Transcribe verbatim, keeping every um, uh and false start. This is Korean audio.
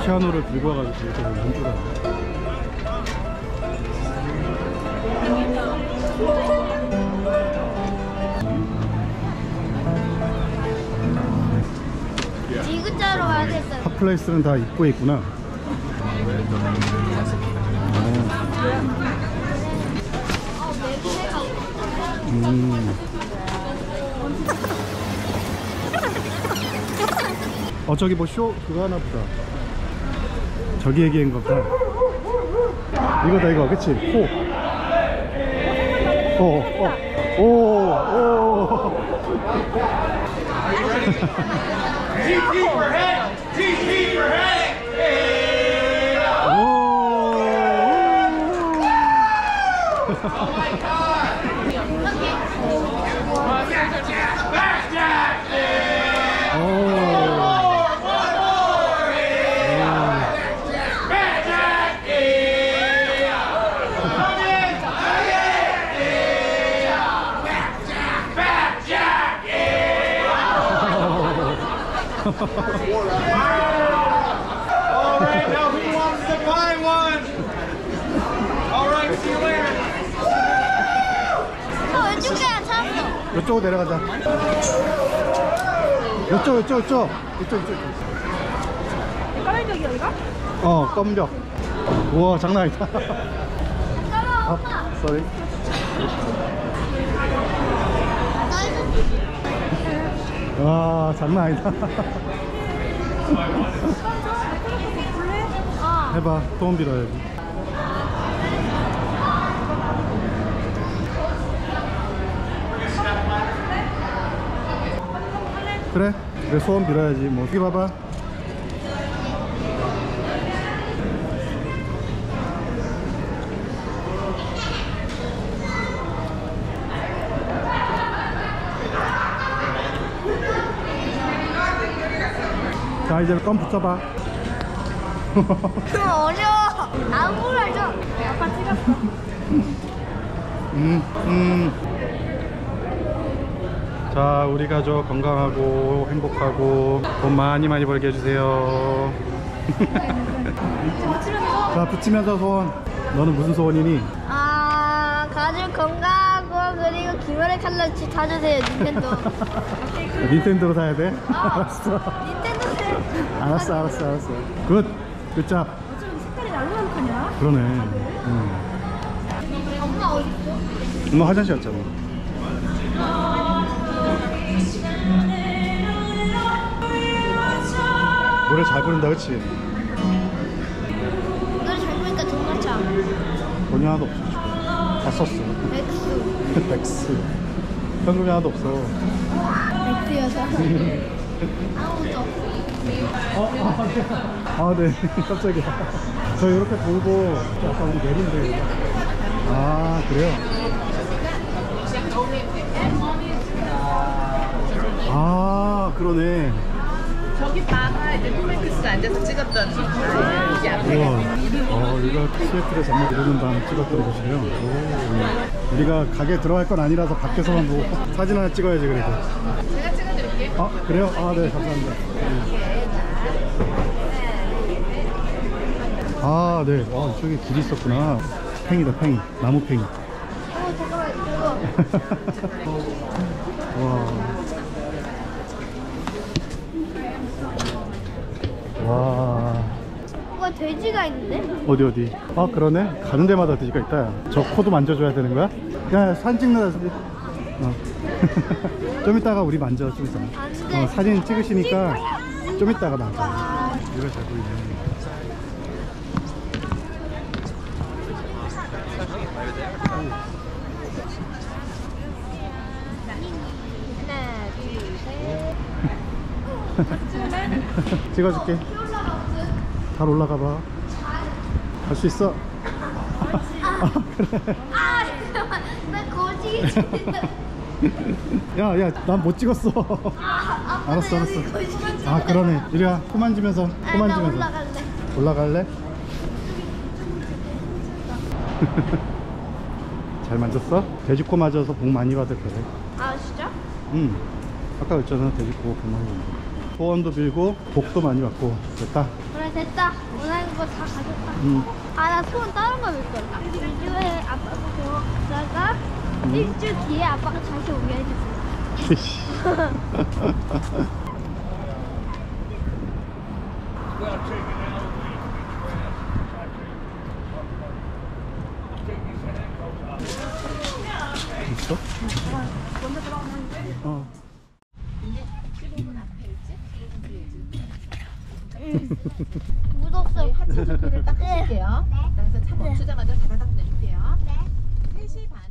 피아노를 들고 와가지고 되게 좋은 줄 알아. 지그자로 가야 되겠다. 핫플레이스는 다 입구에 있구나. 음. 어 저기 뭐 쇼 그거 하나 보다. 저기 얘기한 거다. 이거다 이거 그치? 코. 어, 어, 오, 오. T P for head! T P for head! Oh my god! Back jack! 오. One more! One more! Back jack! Come in! Back jack! Back jack! All right, now who wants to buy one? All right, see you later. 어, 왼쪽이야, 찾았어. 이쪽으로 내려가자. 이쪽 이쪽 이쪽 이쪽 이쪽. 까만벽이야, 이거? 어 껌벽. 우와 장난 아니다. 잠깐만, 아, 엄마. 쏘리. 와 장난 아니다. 어. 해봐. 소원 빌어야지. 그래 그래 소원 빌어야지 뭐. 여기 봐봐. 자 이제 껌 붙여봐. 좀 어려워. 아무걸 알죠? 아빠 찍었어. 음, 음. 자 우리 가족 건강하고 행복하고 돈 많이 많이 벌게 해주세요. 자 붙이면서 소원. 너는 무슨 소원이니? 아, 가족 건강하고 그리고 김연의 칼날치 사주세요, 닌텐도. 닌텐도로 사야 돼? 어. 알았어. 닌텐도 세. 알았어 알았어 알았어. 굿 굿잡. 어쩜 색깔이 날로만하냐? 그러네. 음. 엄마 어디 있어? 엄마 화장실 갔잖아. 노래 잘 부른다 그치? 노래 잘 부르니까 정말 참. 돈이 하나도 없어 지금. 다 썼어. 백수. 백스. 현금이 하나도 없어. 백수여서. 아무도 없어. 어? 아, 네. 깜짝이야. 저 이렇게 돌고 약간 우리 내린데. 아, 그래요? 아, 그러네. 저기 바가 이제 톰행크스가 앉아서 찍었던 아, 이게 앞에 우와. 어, 이거 시애틀에 잠못 이루는 밤 찍었던 곳이에요. 오. 우리가 가게 들어갈 건 아니라서 밖에서만 보고 사진 하나 찍어야지, 그래도. 제가 찍어드릴게요. 아, 그래요? 아, 네, 감사합니다. 아, 네. 와, 이쪽에 길이 있었구나. 팽이다, 팽이. 나무 팽이. 어, 잠깐만, 이거. 와. 와. 뭐가 돼지가 있는데? 어디 어디? 아 그러네. 가는 데마다 돼지가 있다. 저 코도 만져줘야 되는 거야? 야 사진 찍는다. 어. 좀 이따가 우리 만져. 좀 이따. 안 돼. 어, 사진 찍으시니까 좀 이따가 만져. 이거 잘 보이네. 하나, 둘, 셋. 찍어줄게. 잘 올라가 봐. 갈 수 있어. 아 그래. 아, 잠깐만. 나 거시기 찍는다. 야야 난 못 찍었어. 아, 아빠 알았어, 여기 알았어. 거시기 찍는다. 아 그러네. 이리 와. 코 만지면서. 코 아, 나 만지면서. 올라갈래. 올라갈래? 잘 만졌어? 돼지코 맞아서 복 많이 받을 거래. 아, 진짜? 응. 아까 그랬잖아. 돼지코 복 많이 받는 거. 소원도 빌고 복도 많이 받고. 됐다. 그래, 됐다. 원하는 거 다 가졌다. 응. 아, 나 소원 다른 거 볼 거야. 일주일에 아빠가 병원 갔다가 일주일 뒤에 아빠가 다시 오게 해줬어. 있어? 어. 묻었어. 하체 조끼를 딱 해줄게요. 그래서 차 멈추자마자 다다닥 내릴게요. 네. 세 시 반.